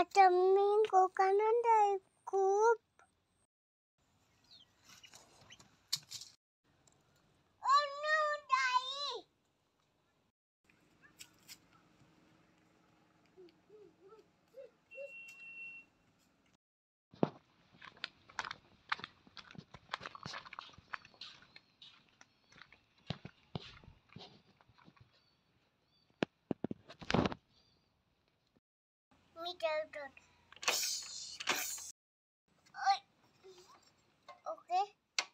Vitamin ko kanan dai खूप. Oh no, Daddy. Me too. Okay.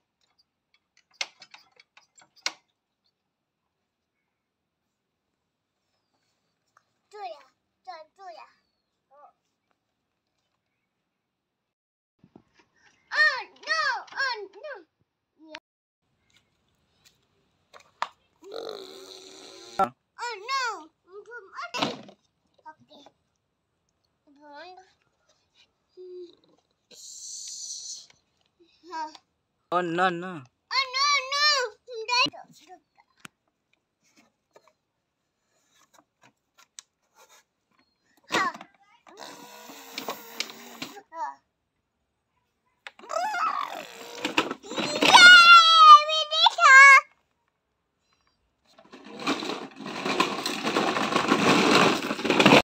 Tuya. Oh no! Oh no! Oh no! Okay. Oh no.